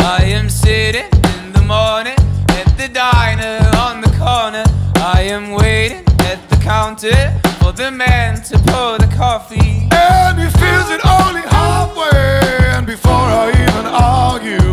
I am sitting in the morning at the diner on the corner. I am waiting at the counter for the man to pour the coffee. And he feels it